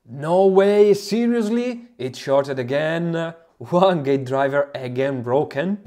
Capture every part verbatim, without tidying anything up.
No way, seriously? It shorted again? One gate driver again broken?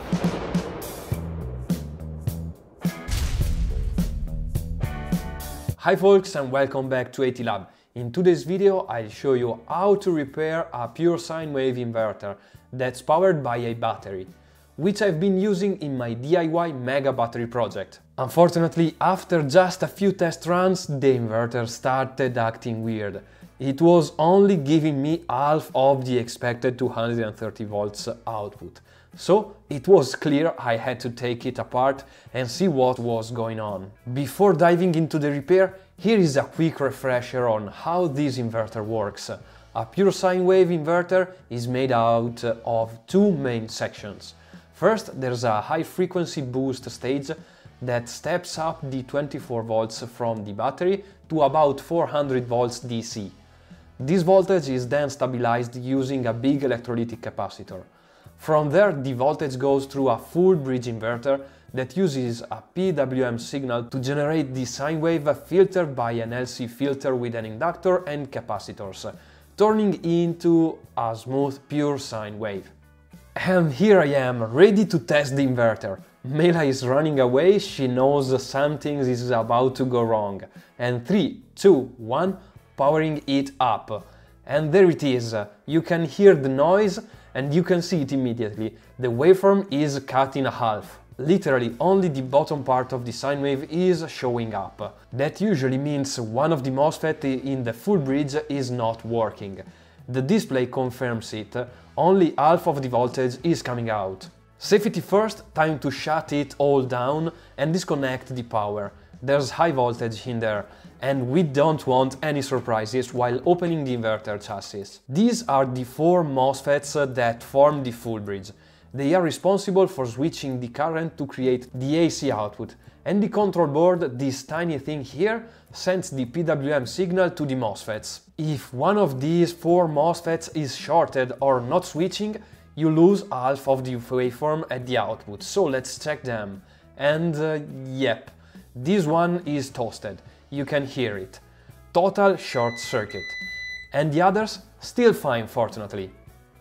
Hi folks and welcome back to AT Lab. In today's video I'll show you how to repair a pure sine wave inverter that's powered by a battery, which I've been using in my D I Y mega battery project. Unfortunately, after just a few test runs, the inverter started acting weird. It was only giving me half of the expected two hundred thirty volts output. So it was clear I had to take it apart and see what was going on. Before diving into the repair, here is a quick refresher on how this inverter works. A pure sine wave inverter is made out of two main sections. First, there's a high frequency boost stage that steps up the twenty-four volts from the battery to about four hundred volts D C. This voltage is then stabilized using a big electrolytic capacitor. From there, the voltage goes through a full bridge inverter that uses a P W M signal to generate the sine wave filtered by an L C filter with an inductor and capacitors, turning into a smooth pure sine wave. And here I am, ready to test the inverter. Mela is running away, she knows something is about to go wrong. And three, two, one, powering it up. And there it is, you can hear the noise and you can see it immediately. The waveform is cut in half. Literally only the bottom part of the sine wave is showing up. That usually means one of the MOSFET in the full bridge is not working. The display confirms it, only half of the voltage is coming out. Safety first, time to shut it all down and disconnect the power. There's high voltage in there, and we don't want any surprises while opening the inverter chassis. These are the four MOSFETs that form the full bridge. They are responsible for switching the current to create the A C output, and the control board, this tiny thing here, sends the P W M signal to the MOSFETs. If one of these four MOSFETs is shorted or not switching, you lose half of the waveform at the output, so let's check them. And uh, yep, this one is toasted, you can hear it. Total short circuit. And the others still fine, fortunately.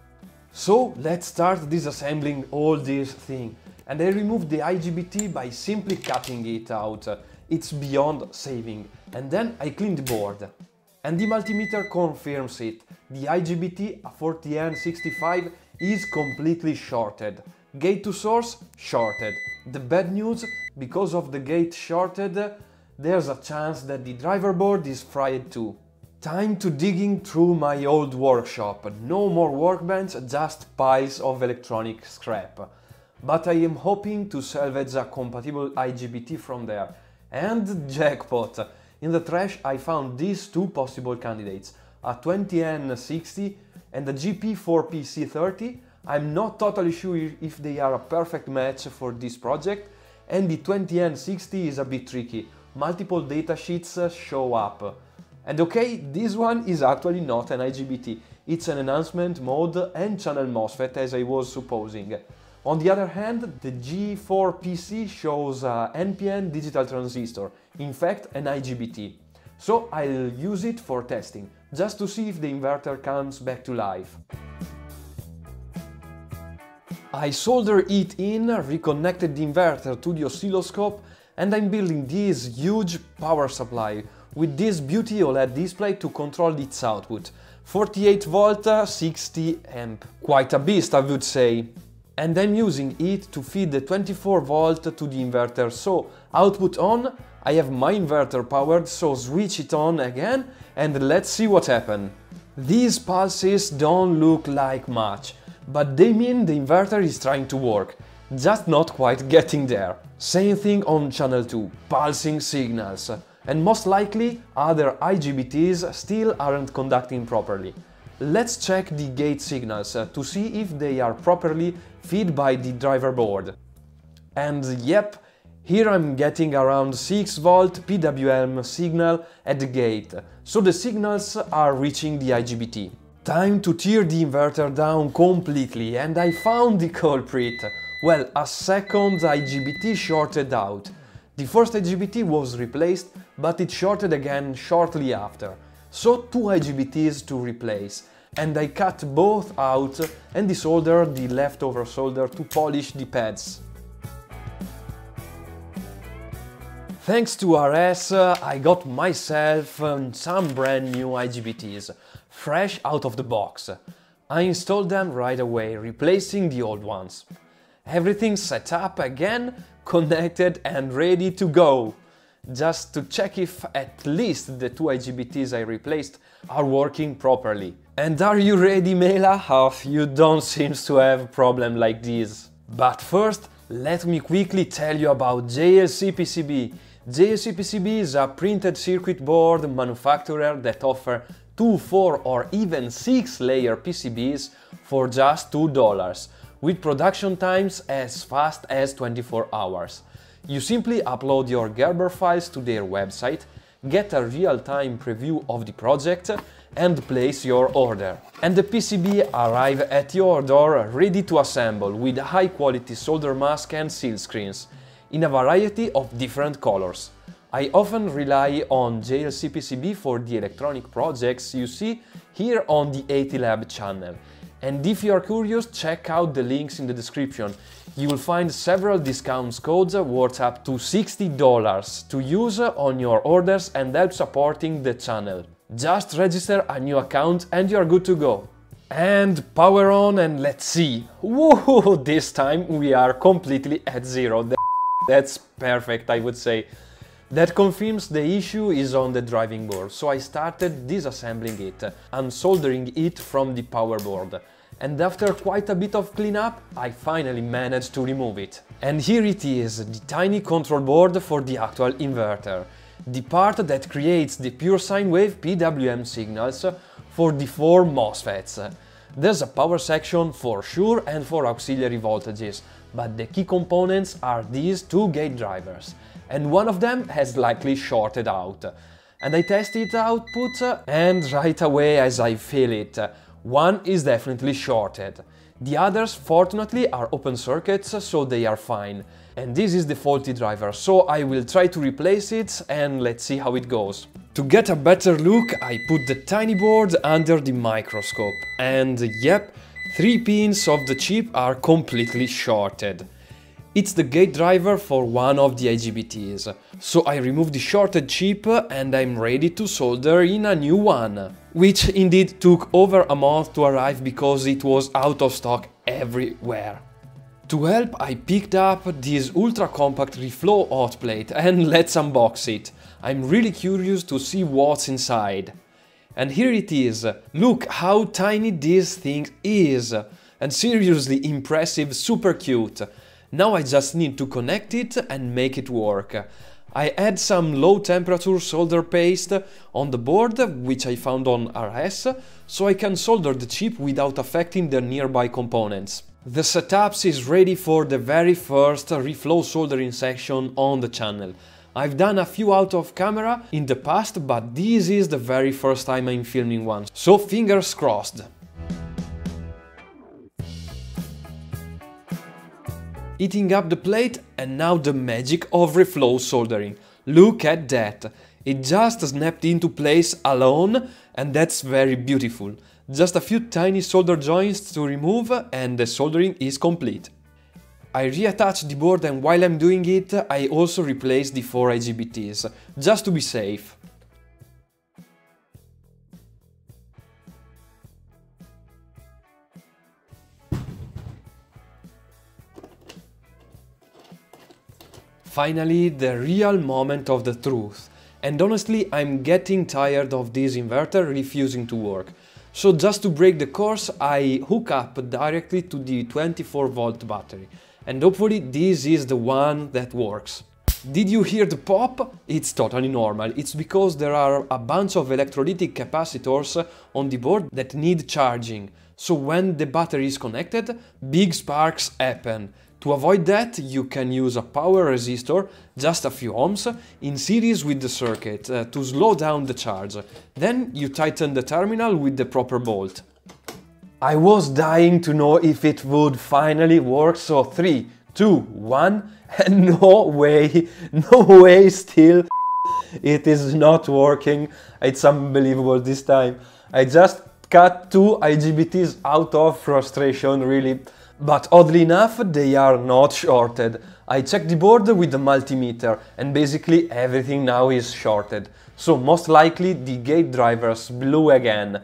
So let's start disassembling all this thing. And I removed the I G B T by simply cutting it out. It's beyond saving. And then I cleaned the board. And the multimeter confirms it. The I G B T A forty N sixty-five is completely shorted. Gate to source shorted. The bad news, because of the gate shorted, there's a chance that the driver board is fried too. Time to digging through my old workshop. No more workbench, just piles of electronic scrap. But I am hoping to salvage a compatible I G B T from there. And jackpot! In the trash I found these two possible candidates, a twenty N sixty and a G P four P C thirty. I'm not totally sure if they are a perfect match for this project, and the twenty N sixty is a bit tricky. Multiple datasheets show up. And okay, this one is actually not an I G B T, it's an enhancement mode and channel MOSFET as I was supposing. On the other hand, the G four P C shows a N P N digital transistor, in fact an I G B T. So I'll use it for testing, just to see if the inverter comes back to life. I solder it in, reconnected the inverter to the oscilloscope, and I'm building this huge power supply with this beauty OLED display to control its output. forty-eight volt, sixty amp. Quite a beast, I would say. And I'm using it to feed the twenty-four volt to the inverter, so output on, I have my inverter powered, so switch it on again and let's see what happens. These pulses don't look like much, but they mean the inverter is trying to work, just not quite getting there. Same thing on channel two, pulsing signals. And most likely other I G B Ts still aren't conducting properly. Let's check the gate signals to see if they are properly fed by the driver board. And yep, here I'm getting around six volt P W M signal at the gate, so the signals are reaching the I G B T. Time to tear the inverter down completely, and I found the culprit. Well, a second I G B T shorted out. The first I G B T was replaced, but it shorted again shortly after. so two I G B Ts to replace, and I cut both out and desolder the leftover solder to polish the pads. Thanks to R S, uh, I got myself um, some brand new I G B Ts, fresh out of the box. I installed them right away, replacing the old ones. Everything set up again, connected and ready to go. Just to check if at least the two I G B Ts I replaced are working properly. And are you ready, Mela? Oh, you don't seem to have a problem like this. But first, let me quickly tell you about J L C P C B. J L C P C B is a printed circuit board manufacturer that offers two, four or even six layer P C Bs for just two dollars, with production times as fast as twenty-four hours. You simply upload your Gerber files to their website, get a real-time preview of the project and place your order. And the P C B arrives at your door ready to assemble with high-quality solder mask and seal screens, in a variety of different colors. I often rely on J L C P C B for the electronic projects you see here on the eighty lab channel. And if you are curious, check out the links in the description. You will find several discount codes worth up to sixty dollars to use on your orders and help supporting the channel. Just register a new account and you're good to go. And power on and let's see. Woohoo! This time we are completely at zero. That's perfect, I would say. That confirms the issue is on the driving board, so I started disassembling it, unsoldering it from the power board. And after quite a bit of cleanup, I finally managed to remove it. And here it is, the tiny control board for the actual inverter. The part that creates the pure sine wave P W M signals for the four MOSFETs. There's a power section for sure and for auxiliary voltages, but the key components are these two gate drivers. And one of them has likely shorted out. And I tested output and right away as I feel it, one is definitely shorted. The others fortunately are open circuits, so they are fine. And this is the faulty driver, so I will try to replace it and let's see how it goes. To get a better look, I put the tiny board under the microscope. And yep, three pins of the chip are completely shorted. It's the gate driver for one of the I G B Ts, so I remove the shorted chip and I'm ready to solder in a new one, which indeed took over a month to arrive because it was out of stock everywhere. To help, I picked up this ultra compact reflow hot plate and let's unbox it. I'm really curious to see what's inside. And here it is. Look how tiny this thing is, and seriously impressive, super cute. Now I just need to connect it and make it work. I add some low temperature solder paste on the board, which I found on R S, so I can solder the chip without affecting the nearby components. The setup is ready for the very first reflow soldering section on the channel. I've done a few out of camera in the past, but this is the very first time I'm filming one, so fingers crossed. Heating up the plate and now the magic of reflow soldering. Look at that! It just snapped into place alone and that's very beautiful. Just a few tiny solder joints to remove and the soldering is complete. I reattach the board and while I'm doing it, I also replace the four I G B Ts, just to be safe. Finally, the real moment of the truth. And honestly, I'm getting tired of this inverter refusing to work. So just to break the course, I hook up directly to the twenty-four volt battery. And hopefully this is the one that works. Did you hear the pop? It's totally normal. It's because there are a bunch of electrolytic capacitors on the board that need charging. So when the battery is connected, big sparks happen. To avoid that, you can use a power resistor, just a few ohms, in series with the circuit uh, to slow down the charge. Then you tighten the terminal with the proper bolt. I was dying to know if it would finally work, so three, two, one, and no way, no way still. it is not working. It's unbelievable this time. I just cut two I G B Ts out of frustration, really. But oddly enough, they are not shorted. I checked the board with the multimeter and basically everything now is shorted. So most likely the gate drivers blew again.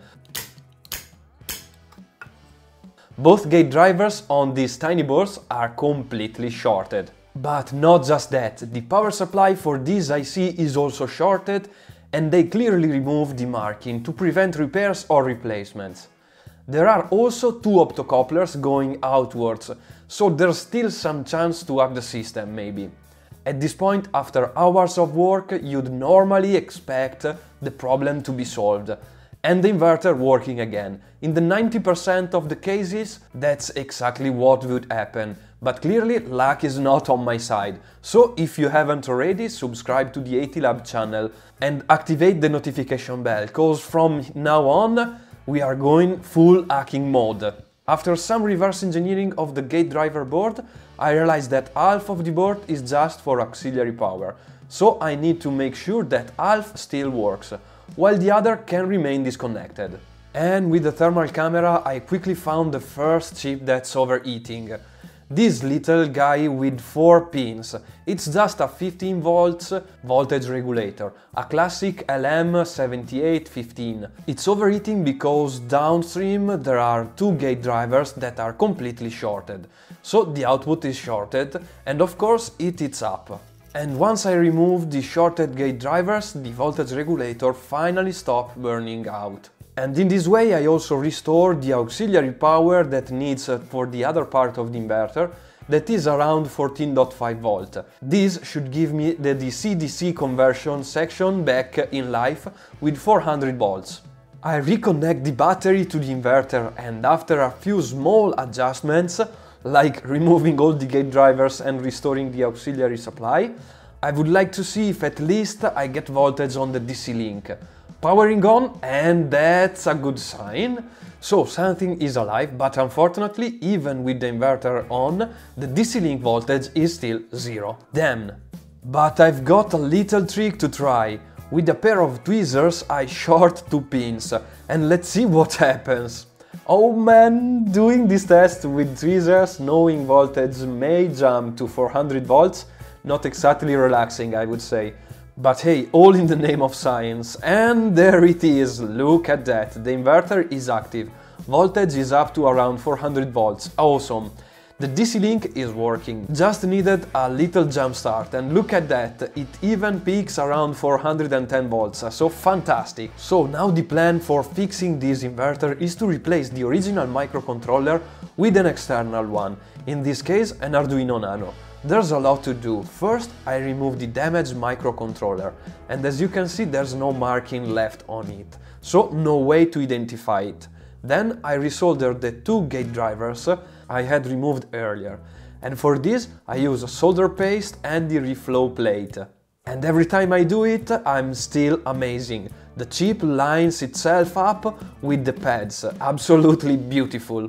Both gate drivers on these tiny boards are completely shorted. But not just that, the power supply for this I C is also shorted, and they clearly remove the marking to prevent repairs or replacements. There are also two optocouplers going outwards, so there's still some chance to hack the system maybe. At this point, after hours of work, you'd normally expect the problem to be solved and the inverter working again. In the ninety percent of the cases, that's exactly what would happen. But clearly, luck is not on my side. So if you haven't already, subscribe to the ATLab channel and activate the notification bell, cause from now on, we are going full hacking mode. After some reverse engineering of the gate driver board, I realized that half of the board is just for auxiliary power. So I need to make sure that half still works, while the other can remain disconnected. And with the thermal camera I quickly found the first chip that's overheating. This little guy with four pins. It's just a fifteen volts voltage regulator, a classic L M seventy-eight fifteen. It's overheating because downstream there are two gate drivers that are completely shorted. So the output is shorted and of course it heats up. And once I removed the shorted gate drivers, the voltage regulator finally stopped burning out. And in this way I also restored the auxiliary power that needs for the other part of the inverter, that is around fourteen point five volt. This should give me the D C D C conversion section back in life with four hundred volts. I reconnect the battery to the inverter and after a few small adjustments, like removing all the gate drivers and restoring the auxiliary supply, I would like to see if at least I get voltage on the D C link. Powering on, and that's a good sign. So something is alive, but unfortunately, even with the inverter on, the D C link voltage is still zero. Damn. But I've got a little trick to try. With a pair of tweezers, I short two pins, and let's see what happens. Oh man, doing this test with tweezers, knowing voltage may jump to four hundred volts, not exactly relaxing, I would say. But hey, all in the name of science. And there it is, look at that, the inverter is active. Voltage is up to around four hundred volts, awesome. The D C link is working, just needed a little jump start, and look at that, it even peaks around four hundred ten volts, so fantastic. So now the plan for fixing this inverter is to replace the original microcontroller with an external one, in this case an Arduino Nano. There's a lot to do. First, I remove the damaged microcontroller, and as you can see there's no marking left on it, so no way to identify it. Then I resolder the two gate drivers I had removed earlier, and for this I use solder paste and the reflow plate. And every time I do it, I'm still amazing. The chip lines itself up with the pads, absolutely beautiful.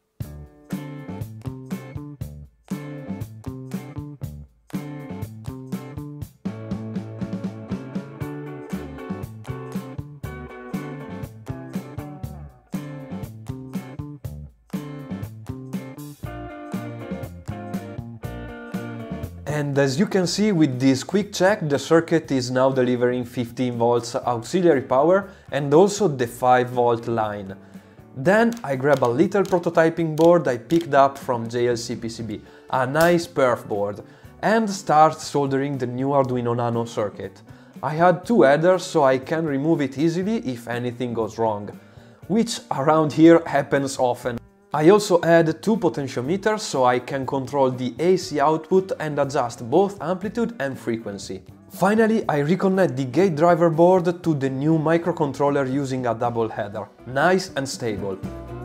And as you can see with this quick check, the circuit is now delivering fifteen volts auxiliary power and also the five volt line. Then I grab a little prototyping board I picked up from J L C P C B, a nice perf board, and start soldering the new Arduino Nano circuit. I had two headers so I can remove it easily if anything goes wrong, which around here happens often. I also add two potentiometers so I can control the A C output and adjust both amplitude and frequency. Finally, I reconnect the gate driver board to the new microcontroller using a double header. Nice and stable.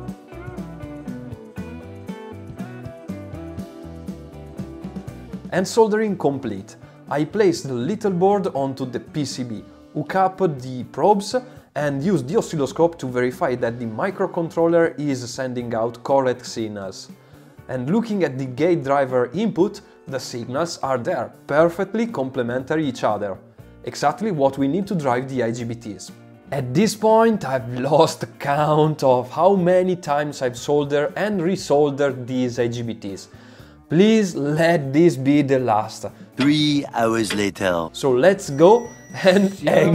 And soldering complete. I place the little board onto the P C B, hook up the probes and use the oscilloscope to verify that the microcontroller is sending out correct signals. And looking at the gate driver input, the signals are there, perfectly complementary each other. exactly what we need to drive the I G B Ts. At this point, I've lost count of how many times I've soldered and resoldered these I G B Ts. Please let this be the last. Three hours later. So let's go, and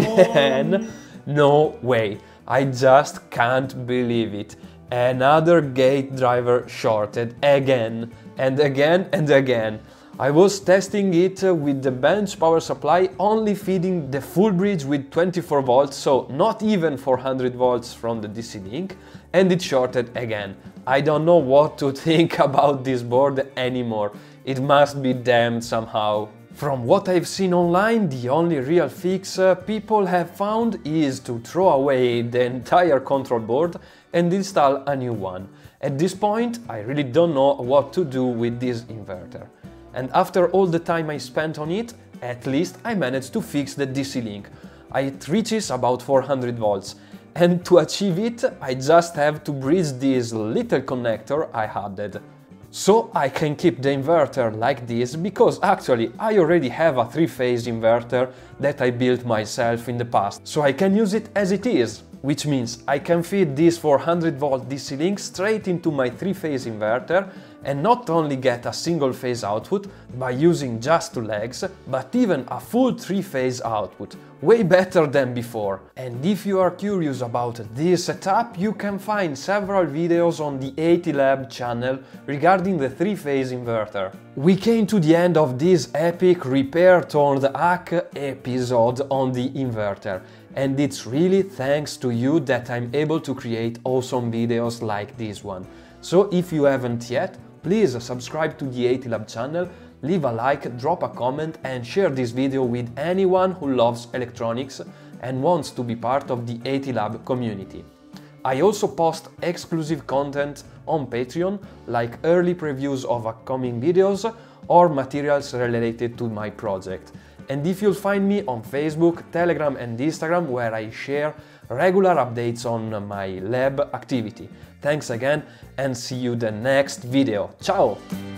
again, no way, I just can't believe it. Another gate driver shorted again, and again and again. I was testing it with the bench power supply only feeding the full bridge with twenty-four volts, so not even four hundred volts from the D C link, and it shorted again. I don't know what to think about this board anymore. It must be damned somehow. From what I've seen online, the only real fix uh, people have found is to throw away the entire control board and install a new one. At this point, I really don't know what to do with this inverter. And after all the time I spent on it, at least I managed to fix the D C link. It reaches about four hundred volts, and to achieve it I just have to bridge this little connector I added. So I can keep the inverter like this because actually I already have a three-phase inverter that I built myself in the past, so I can use it as it is. Which means I can feed this four hundred volt D C link straight into my three-phase inverter and not only get a single-phase output by using just two legs, but even a full three-phase output, way better than before. And if you are curious about this setup, you can find several videos on the eighty lab channel regarding the three-phase inverter. We came to the end of this epic repair turned hack episode on the inverter. And it's really thanks to you that I'm able to create awesome videos like this one. So if you haven't yet, please subscribe to the eighty lab channel, leave a like, drop a comment and share this video with anyone who loves electronics and wants to be part of the eighty lab community. I also post exclusive content on Patreon, like early previews of upcoming videos or materials related to my project. And if you'll find me on Facebook, Telegram and Instagram, where I share regular updates on my lab activity. Thanks again and see you the next video. Ciao!